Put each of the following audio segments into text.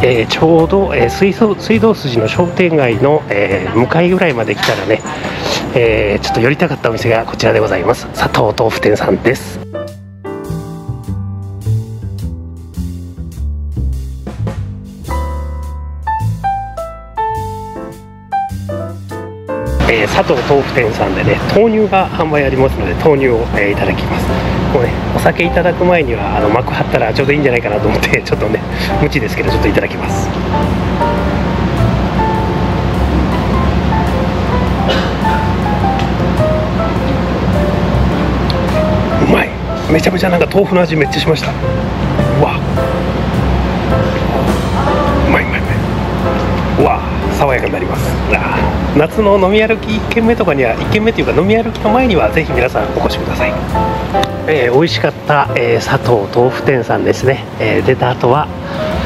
ちょうど、水道筋の商店街の、向かいぐらいまで来たらね、ちょっと寄りたかったお店がこちらでございます。佐藤豆腐店さんです。佐藤豆腐店さんでね、豆乳が販売ありますので、豆乳を、いただきます。こうね、お酒いただく前には膜張ったらちょうどいいんじゃないかなと思って、ちょっとね無知ですけどちょっといただきます。うまい。めちゃめちゃなんか豆腐の味めっちゃしました。うわ、うまいうまいうまい。うわ、爽やかになります。夏の飲み歩き1軒目とかには、1軒目というか飲み歩きの前にはぜひ皆さんお越しください。美味しかった、佐藤豆腐店さんですね。出た後は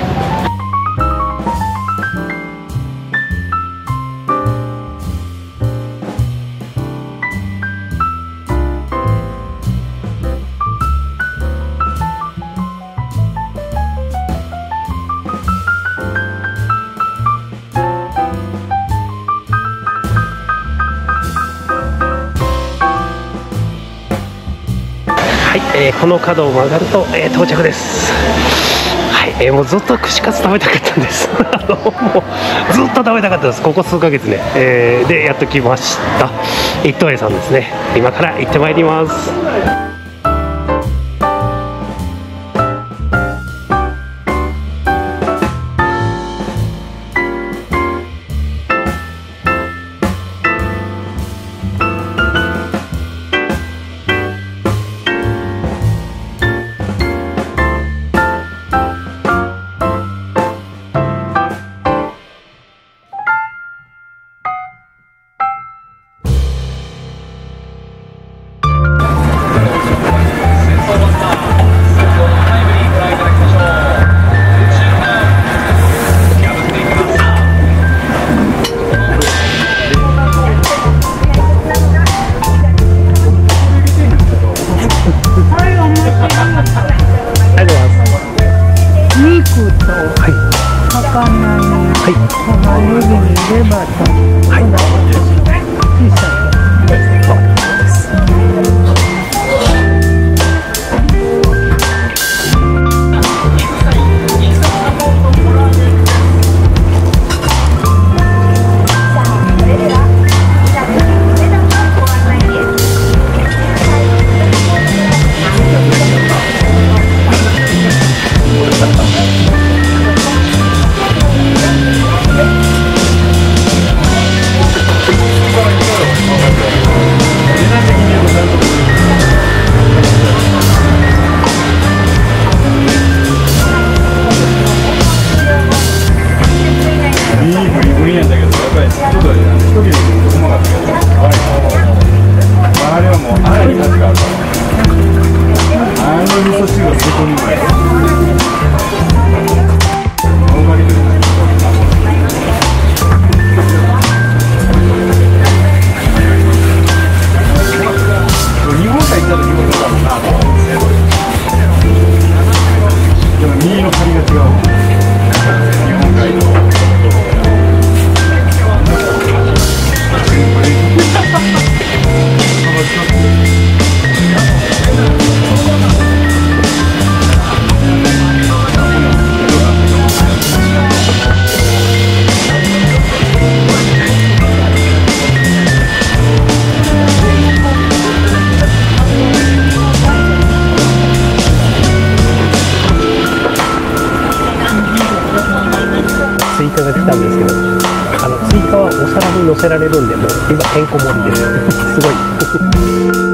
この角を曲がると、到着です。はい、もうずっと串カツ食べたかったんですもうずっと食べたかったです、ここ数ヶ月ね。でやっと来ました。一等屋さんですね。今から行ってまいります。追加が来たんですけど、追加はお皿に乗せられるんで、もう今てんこ盛りですすごい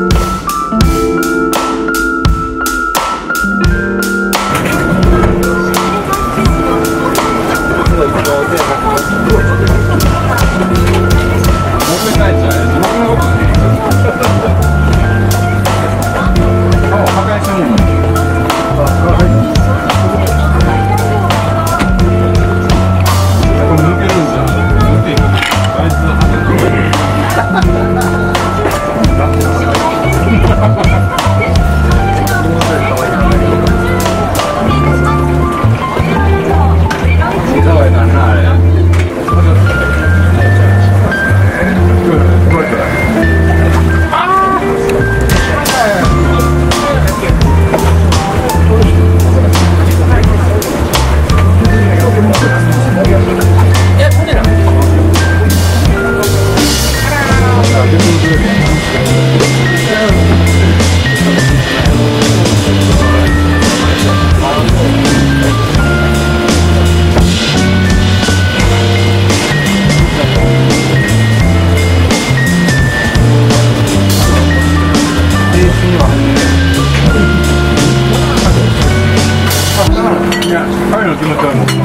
の気持ちはもう。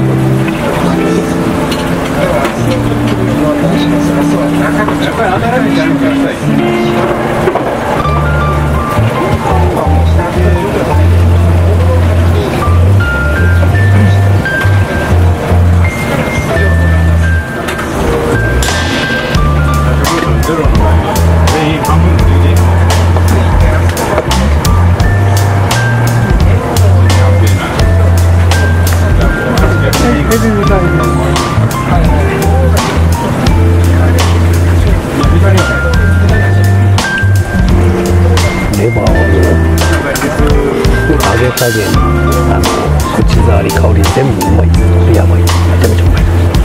やっぱり新しいジャンプがしたいですね。 レバーの揚げ加減、口触り、香り全部うまい。やばい、めちゃめちゃうまい。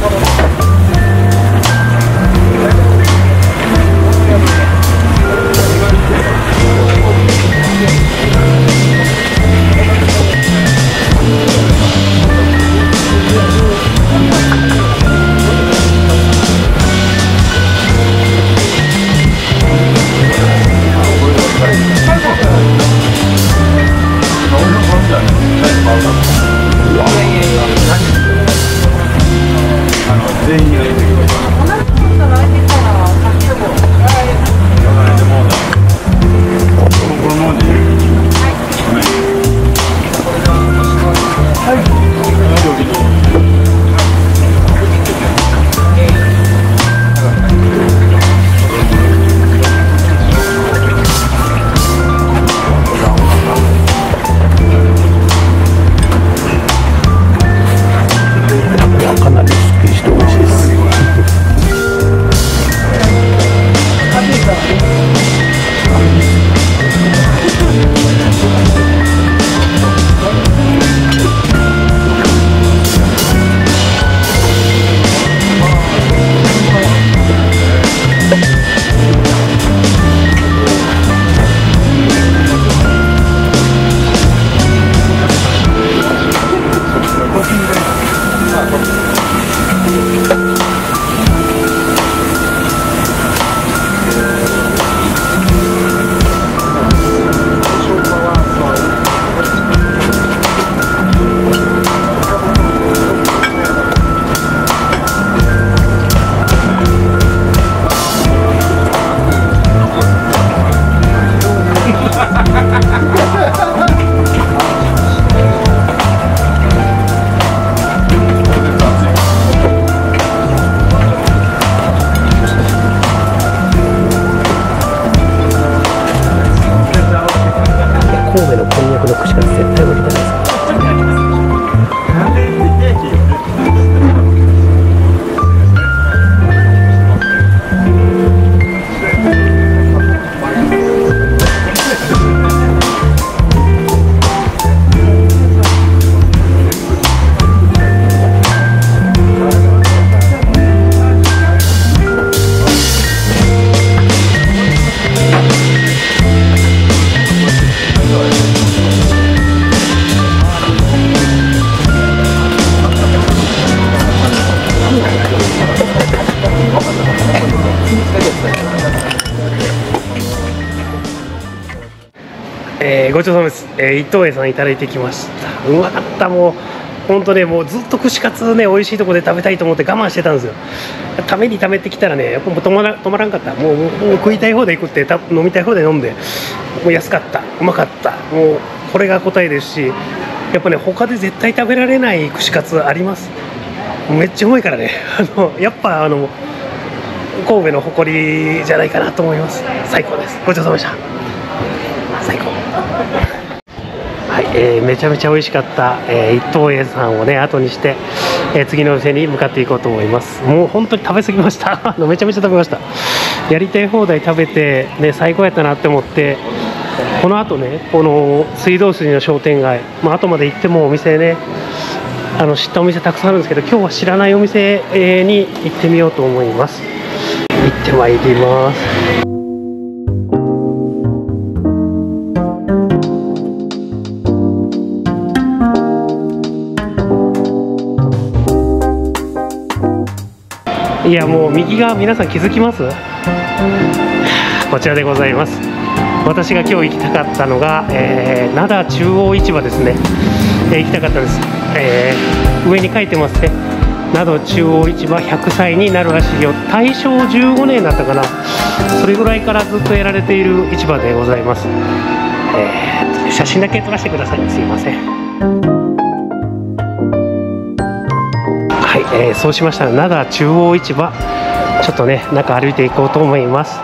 神戸のこんにゃくの串カツ絶対無理じゃないですか。ごちそうさまです。一等栄さんいただいてきました。うまかった。もう本当ね、もうずっと串カツね、美味しいところで食べたいと思って我慢してたんですよ。ためにためてきたらね、やっぱもう止まらんかった。もう食いたい方で食って飲みたい方で飲んで、もう安かった、うまかった。もうこれが答えですし、やっぱね、他で絶対食べられない串カツあります。めっちゃうまいからね。やっぱ神戸の誇りじゃないかなと思います。最高です。ごちそうさまでした。最高。はい、めちゃめちゃ美味しかった、一等栄さんをね後にして、次のお店に向かっていこうと思います。もう本当に食べ過ぎました。めちゃめちゃ食べました。やりたい放題食べて、ね、最高やったなって思って、この後ね、この水道水の商店街、後まで行ってもお店ね、知ったお店たくさんあるんですけど、今日は知らないお店、に行ってみようと思います。行ってまいります。いや、もう右側皆さん気づきます？こちらでございます。 私が今日行きたかったのが、灘中央市場ですね、行きたかったです。上に書いてますね、灘中央市場100歳になるらしいよ。大正15年だったかな、それぐらいからずっとやられている市場でございます。写真だけ撮らせてください、すいません。はい、そうしましたら灘中央市場、ちょっとね中歩いていこうと思います。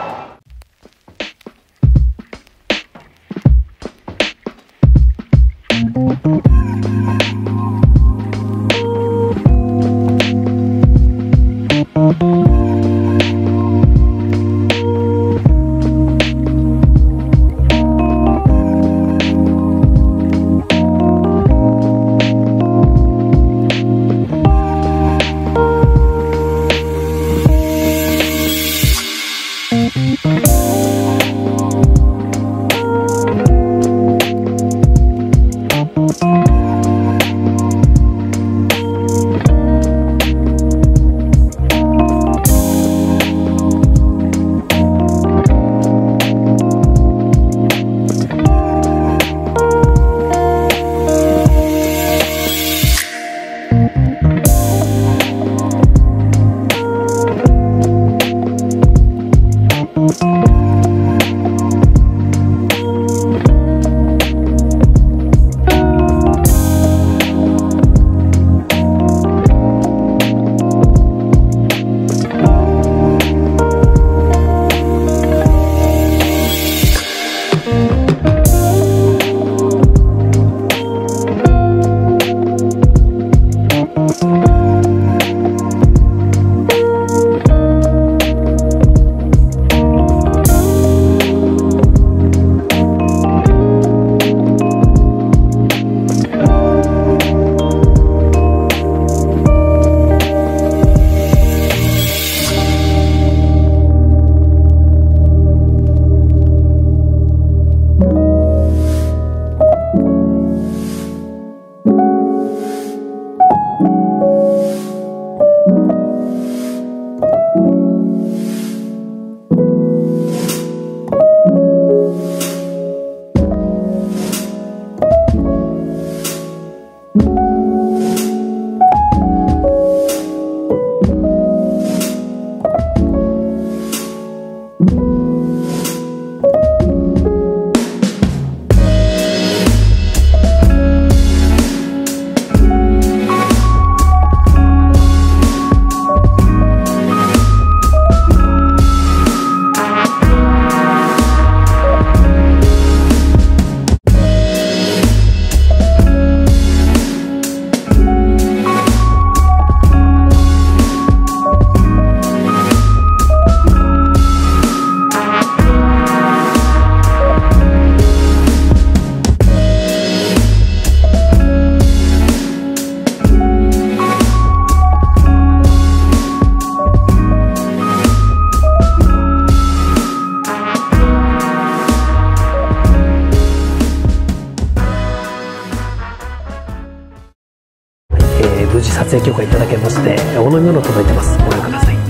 無事撮影許可いただけまして、お飲み物届いてます。ご覧ください。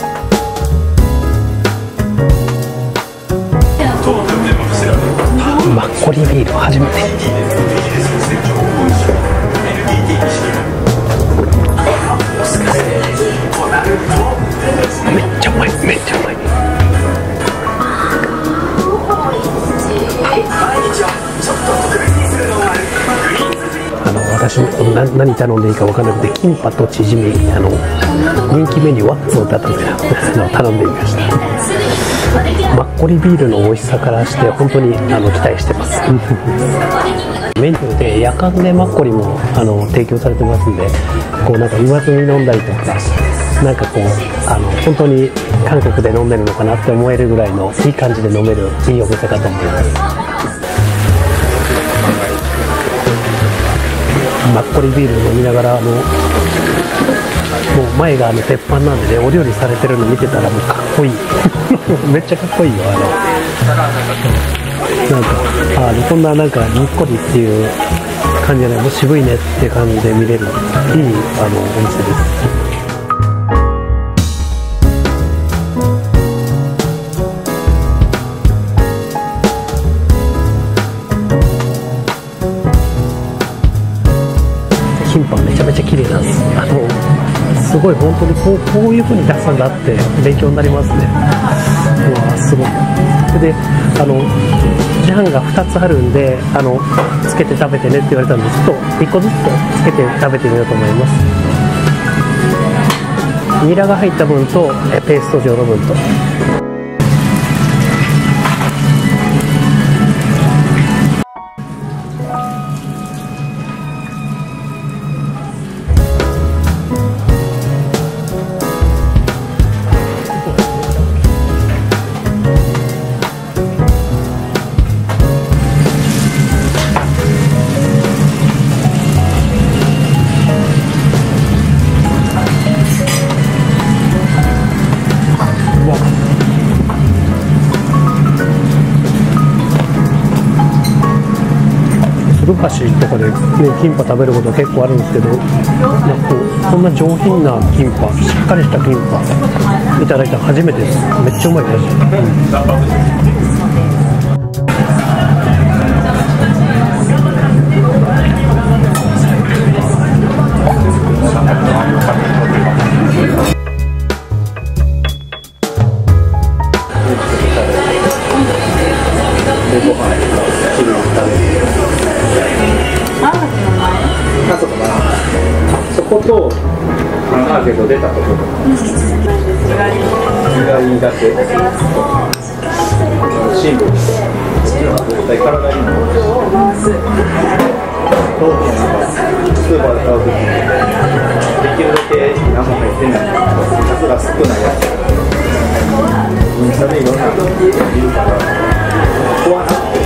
マッコリビール初めて。めっちゃうまい、めっちゃうまい。私何頼んでいいか分からなくて、キンパとチヂミ、人気メニューワッツを頼んでみました。マッコリビールの美味しさからして本当に期待してますメニューで夜間でマッコリも提供されてますんで、こうなんか言わずに飲んだりとか、なんかこう本当に韓国で飲んでるのかなって思えるぐらいのいい感じで飲めるいいお店かと思います。マッコリビール飲みながらもう前が鉄板なんでね、お料理されてるの見てたらもうかっこいいめっちゃかっこいいよ。なんかこんななんかにっこりっていう感じじゃない、もう渋いねっていう感じで見れるいいお店です。 ちゃめちゃ綺麗なんです。すごい本当にこういう風に出すんだって勉強になりますね。うわすごい。でジャンが2つあるんでつけて食べてねって言われたんで、ちょっと1個ずつつけて食べてみようと思います。ニラが入った分とペースト状の分と。鶴橋とかで、ね、キンパ食べること結構あるんですけど、こんな上品なキンパ、しっかりしたキンパいただいたの初めてです。めっちゃうまいです。 そことアーケード出たところ左だけシンボル絶対体にもスーパーで買うときにできるだけ何も入ってない数が少ないやつインスタでいろんな人いるから怖なって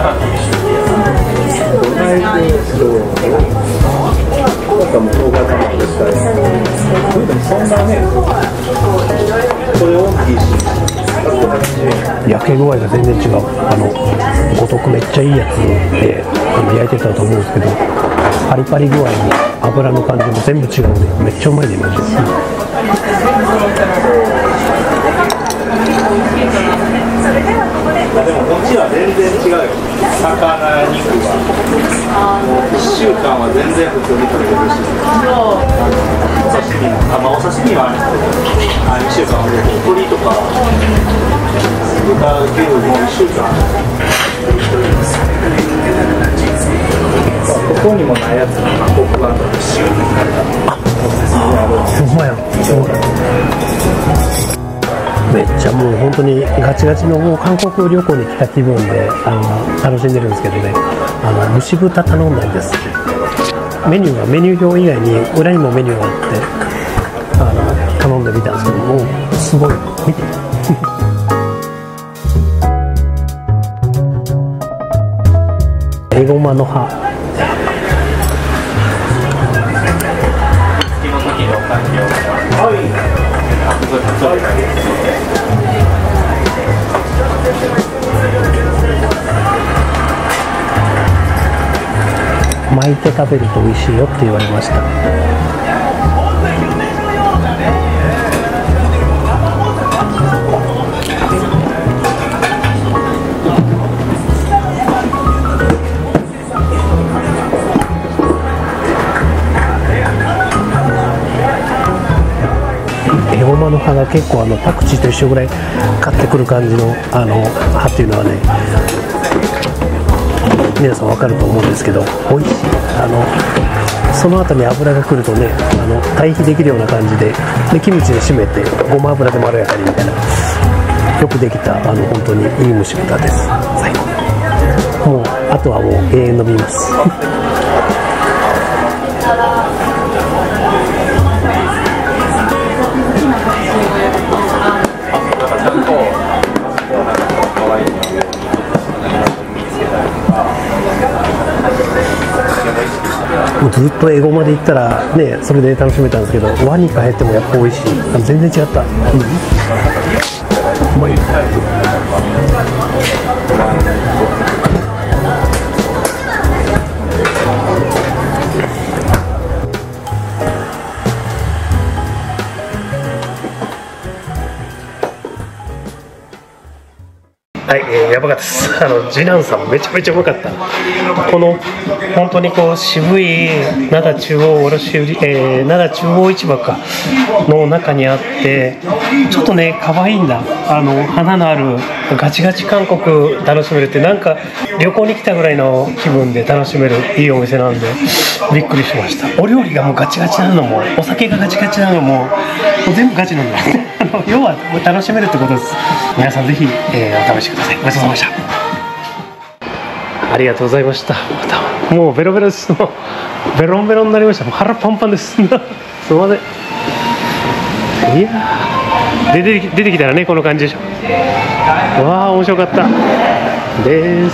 なんかもう動画かも絶対そんなねこれ大きいし180円焼け具合が全然違う。五徳めっちゃいいやつで焼いてたと思うんですけど、パリパリ具合も油の感じも全部違うんでめっちゃうまいねマジで。 でもこっちは全然違うよ。魚肉はもう1週間は全然普通に食べれるし、お刺身もお刺身は2週間は鶏とか豚牛も1週間ここにもないやつがコクがあったら塩になるほんまや。めっちゃもう本当にガチガチのもう韓国旅行に来た気分で楽しんでるんですけどね、蒸し豚頼んだんです。メニューがメニュー表以外に裏にもメニューがあって頼んでみたんですけども、すごい見てエゴマの葉巻いて食べると美味しいよって言われました。エゴマの葉が結構パクチーと一緒ぐらい買ってくる感じの葉っていうのはね、皆さん分かると思うんですけど美味しい。その後に油が来るとね対比できるような感じでキムチで締めてごま油でまろやかにみたいな、よくできた本当にいい蒸し豚です。最高。もうあとはもう永遠飲みますもうずっとエゴマで行ったらね、それで楽しめたんですけど、ワニか減ってもやっぱ美味しい。全然違った。うまい。はい、やばかったです。 次男さんめちゃめちゃうまかった。この本当にこう渋い灘中央卸売灘中央市場かの中にあって、ちょっとね可愛いんだ。花のあるガチガチ韓国楽しめるって、なんか旅行に来たぐらいの気分で楽しめるいいお店なんでびっくりしました。お料理がもうガチガチなのも、お酒がガチガチなのも、全部ガチなんだ要は楽しめるってことです。皆さんぜひ、お試しください。ごちそうさまでした。ありがとうございました。もうベロベロです。もうベロンベロンになりました。もう腹パンパンです。すみません。いやー、出てきたらねこの感じでしょ。わあ面白かったです。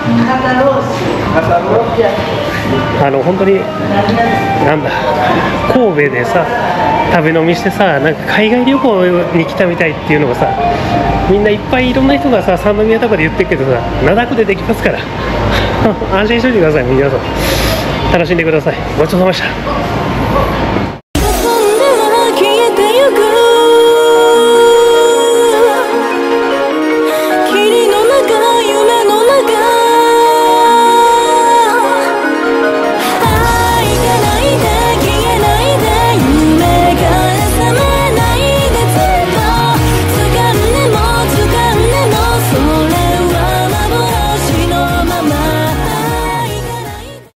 本当になんだ、神戸でさ食べ飲みしてさ、なんか海外旅行に来たみたいっていうのがさ、みんないっぱいいろんな人がさ三宮とかで言ってるけどさ、灘区でできますから安心しといてください。皆さん楽しんでください。ごちそうさまでした。